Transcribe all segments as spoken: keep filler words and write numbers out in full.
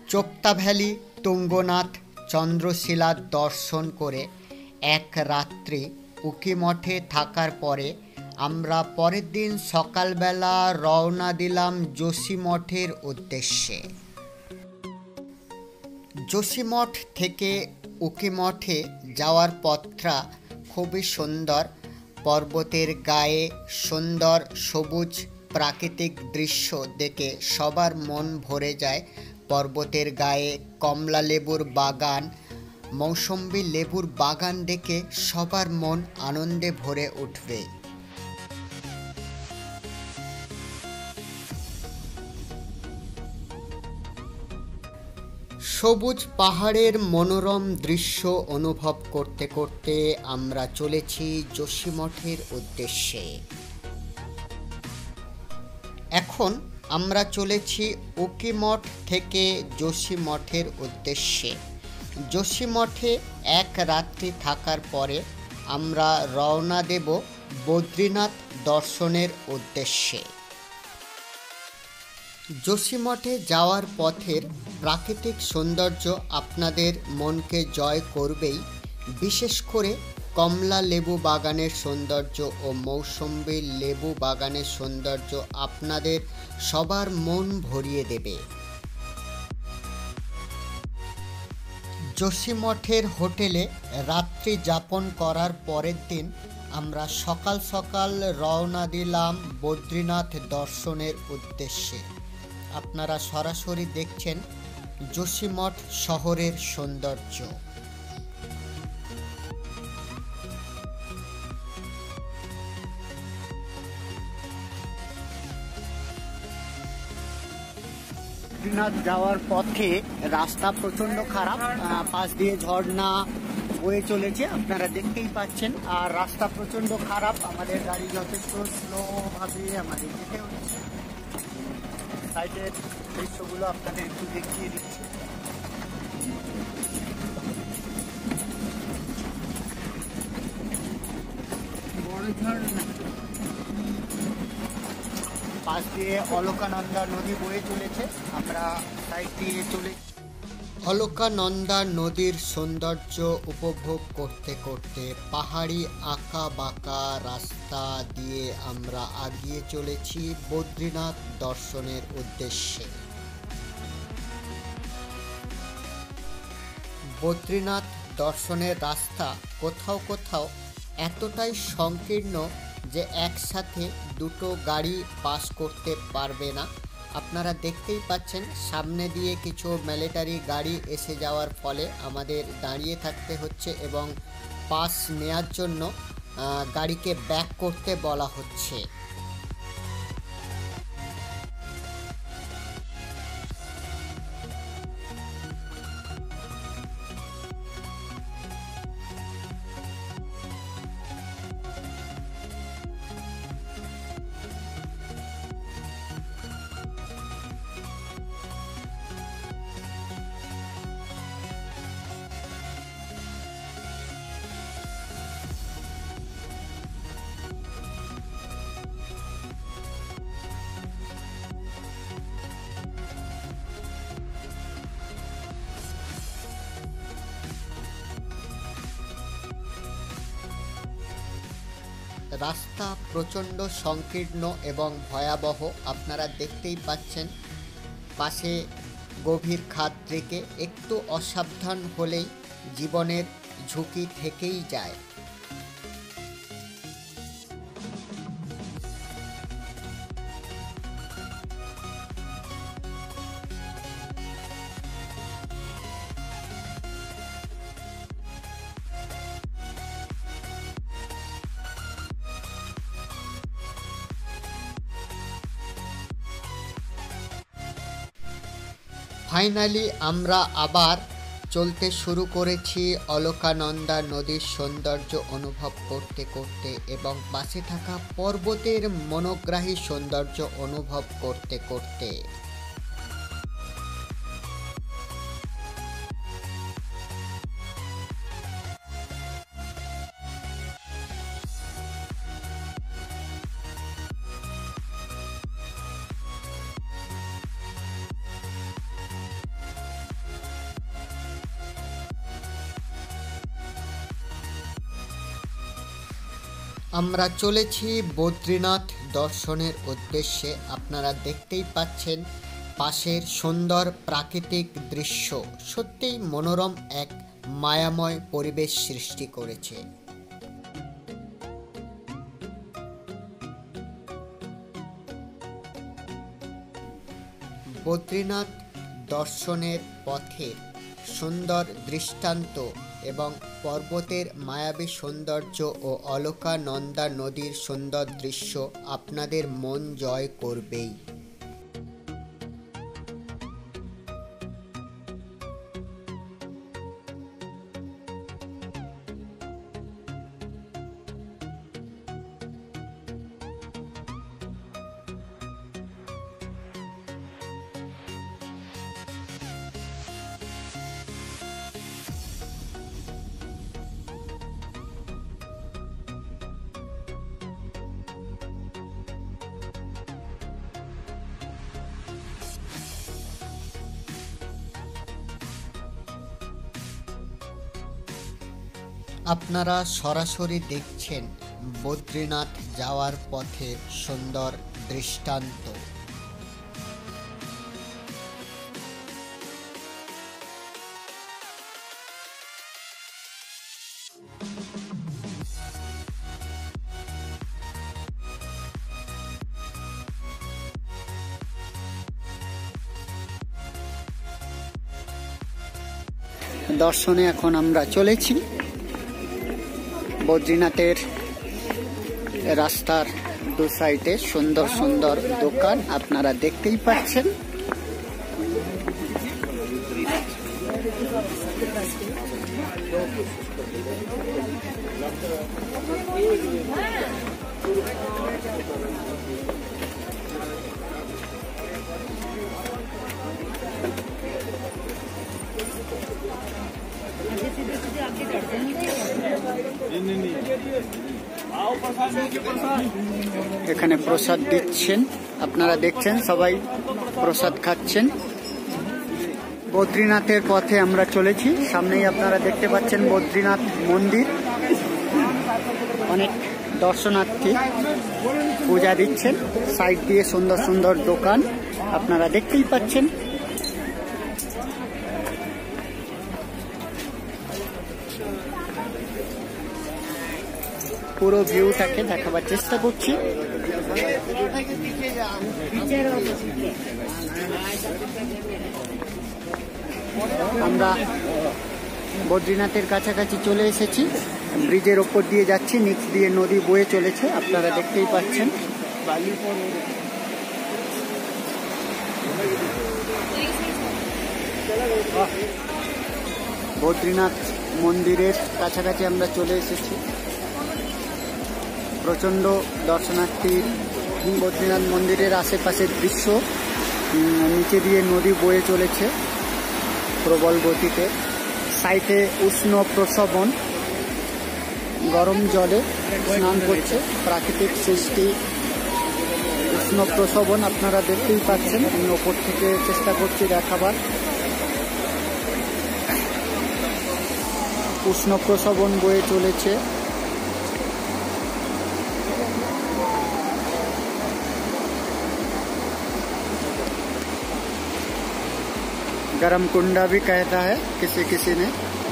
Chopta valley, Tungnath, Chandrashila দর্শন করে এক রাত্রি উকি মঠে থাকার পরে আমরা পরের দিন সকালবেলা রওনা দিলাম যোশীমঠের উদ্দেশ্যে। যোশীমঠ থেকে উকিমঠে যাওয়ার পথটা খুবই সুন্দর। পর্বতের গায়ে সুন্দর সবুজ প্রাকৃতিক দৃশ্য দেখে সবার মন ভরে যায়। পর্বতের গায়ে কমলা লেবুর বাগান, মৌসম্বি লেবুর বাগান দেখে সবার মন আনন্দে ভরে উঠবে। সবুজ পাহাড়ের মনোরম দৃশ্য অনুভব করতে করতে আমরা চলেছি যোশীমঠের উদ্দেশ্যে। এখন আমরা চলেছি উকিমঠ থেকে যোশীমঠের উদ্দেশ্যে। যোশীমঠে এক রাত্রি থাকার পরে আমরা রওনা দেব বদ্রীনাথ দর্শনের উদ্দেশ্যে। যোশীমঠে যাওয়ার পথের প্রাকৃতিক সৌন্দর্য আপনাদের মনকে জয় করবেই। বিশেষ করে কমলা লেবু বাগানের সৌন্দর্য ও মৌসম্বি লেবু বাগানের সৌন্দর্য আপনাদের সবার মন ভরিয়ে দেবে। যোশীমঠের হোটেলে রাত্রি যাপন করার পরের দিন আমরা সকাল সকাল রওনা দিলাম বদ্রীনাথ দর্শনের উদ্দেশ্যে। আপনারা সরাসরি দেখছেন যোশীমঠ শহরের সৌন্দর্য। বদ্রীনাথ যাওয়ার পথে রাস্তা প্রচন্ড খারাপ, পাশ দিয়ে ঝর্ণা বয়ে চলেছে, আপনারা দেখতেই পাচ্ছেন। আর রাস্তা প্রচন্ড খারাপ, আমাদের গাড়ি যথেষ্ট স্লো ভাবে আমাদের যেতে হচ্ছে। সাইডের দৃশ্যগুলো আপনাদের একটু দেখিয়ে দিচ্ছি। পাশ দিয়ে অলকানন্দা নদী বয়ে চলেছে, আমরা সাইড দিয়ে চলে অলকানন্দা নদীর সৌন্দর্য উপভোগ করতে করতে পাহাড়ি আঁকা বাঁকা রাস্তা দিয়ে আমরা এগিয়ে চলেছি বদ্রীনাথ দর্শনের উদ্দেশ্যে। বদ্রীনাথ দর্শনের রাস্তা কোথাও কোথাও এতটাই সংকীর্ণ যে একসাথে দুটো গাড়ি পাস করতে পারবে না। আপনারা দেখতেই পাচ্ছেন সামনে দিয়ে কিছু মিলিটারি গাড়ি এসে যাওয়ার ফলে আমাদের দাঁড়িয়ে থাকতে হচ্ছে এবং পাস নেওয়ার জন্য গাড়িকে ব্যাক করতে বলা হচ্ছে। রাস্তা প্রচণ্ড সংকীর্ণ এবং ভয়াবহ, আপনারা দেখতেই পাচ্ছেন। পাশে গভীর খাদ থেকে একটু অসাবধান হলেই জীবনের ঝুঁকি থেকেই যায়। ফাইনালি আমরা আবার চলতে শুরু করেছি অলকানন্দা নদীর সৌন্দর্য অনুভব করতে করতে এবং পাশে থাকা পর্বতের মনোগ্রাহী সৌন্দর্য অনুভব করতে করতে। আমরা চলেছি বদ্রীনাথ দর্শনের উদ্দেশ্যে। আপনারা দেখতেই পাচ্ছেন পাশের সুন্দর প্রাকৃতিক দৃশ্য সত্যিই মনোরম এক মায়াময় পরিবেশ সৃষ্টি করেছে। বদ্রীনাথ দর্শনের পথে সুন্দর দৃষ্টান্ত এবং পর্বতের মায়াবী সৌন্দর্য ও অলকানন্দা নদীর সুন্দর দৃশ্য আপনাদের মন জয় করবেই। আপনারা সরাসরি দেখছেন বদ্রীনাথ যাওয়ার পথের সুন্দর দৃষ্টান্ত। দর্শনে এখন আমরা চলেছি। বদ্রীনাথের রাস্তার দু সাইডে সুন্দর সুন্দর দোকান আপনারা দেখতেই পাচ্ছেন। এখানে প্রসাদ দিচ্ছেন, আপনারা দেখছেন সবাই প্রসাদ খাচ্ছেন। বদ্রীনাথের পথে আমরা চলেছি। সামনেই আপনারা দেখতে পাচ্ছেন বদ্রীনাথ মন্দির। অনেক দর্শনার্থী পূজা দিচ্ছেন। সাইড দিয়ে সুন্দর সুন্দর দোকান আপনারা দেখতেই পাচ্ছেন। পুরো ভিউটাকে দেখাবার চেষ্টা করছি। আমরা বদ্রীনাথের কাছাকাছি চলে এসেছি। ব্রিজের ওপর দিয়ে যাচ্ছি, নিচ দিয়ে নদী বয়ে চলেছে, আপনারা দেখতেই পাচ্ছেন। বদ্রীনাথ মন্দিরের কাছাকাছি আমরা চলে এসেছি। প্রচণ্ড দর্শনার্থীর বদ্রীনাথ মন্দিরের আশেপাশের দৃশ্য। নিচে দিয়ে নদী বয়ে চলেছে প্রবল গতিতে। সাইডে উষ্ণ প্রসবন, গরম জলে স্নান করছে। প্রাকৃতিক সৃষ্টি উষ্ণ প্রসবন আপনারা দেখতেই পাচ্ছেন। আমি ওপর থেকে চেষ্টা করছি দেখাবার। উষ্ণ প্রসবন বয়ে চলেছে। गरम कुंडा भी कहता है किसी किसी ने।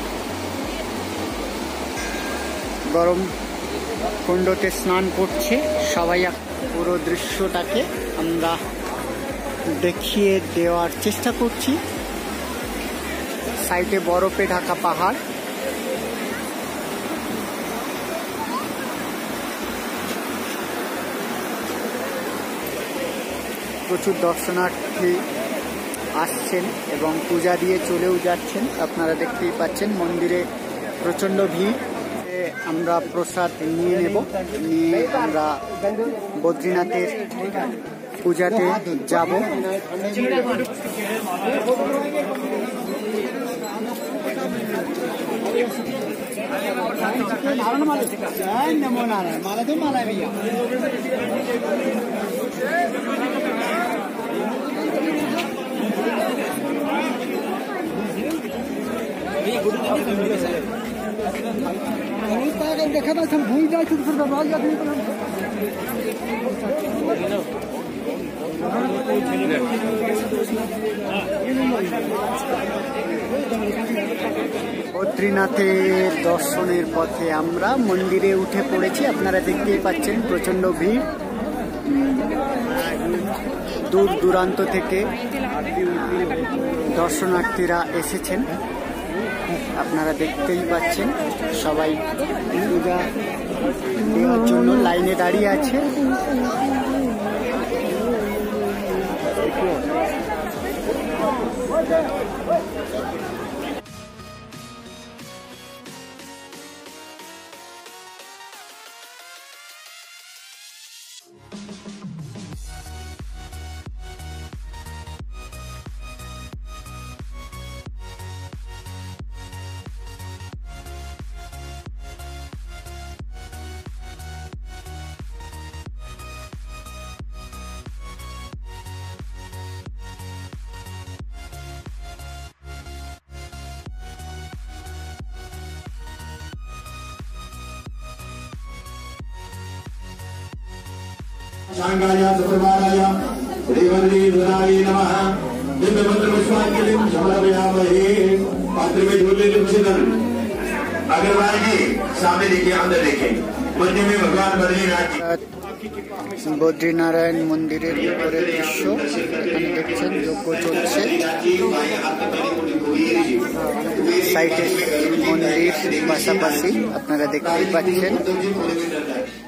गरम कुंडते स्नान करছে সবাই। পুরো দৃশ্যটাকে আমরা দেখিয়ে দেওয়ার চেষ্টা করছি। সাইডে বরফে ঢাকা পাহাড়। প্রচুর দর্শনার্থী আসছেন এবং পূজা দিয়ে চলেও যাচ্ছেন। আপনারা দেখতেই পাচ্ছেন মন্দিরে প্রচণ্ড ভিড়। আমরা প্রসাদ নিয়ে নেব, নিয়ে আমরা বদ্রীনাথের পূজাতে যাব। देखा था हम भूल जाए तो फिर बर्बाद जाते हैं। বদ্রীনাথের দর্শনের পথে আমরা মন্দিরে উঠে পড়েছি। আপনারা দেখতেই পাচ্ছেন প্রচন্ড ভিড়, দূর দূরান্ত থেকে দর্শনার্থীরা এসেছেন। আপনারা দেখতেই পাচ্ছেন সবাই পূজা দেওয়ার জন্য লাইনে দাঁড়িয়ে আছে। शांगाय सुप्रभाताय श्रीवल्लीधराय नमः। दिव्यमंत्र पुष्पांजलिं समर्पयामहे। पात्र में झूले तुलसीधर अग्रवाल जी सामने देखिए, अंदर देखिए, मंदिर में भगवान बद्रीनाथ जी। বদ্রীনারায়ণ মন্দিরের উপরের দৃশ্য এখানে দেখছেন, যজ্ঞ চলছে। সাইটে মন্দির পাশাপাশি আপনারা দেখতেই পাচ্ছেন।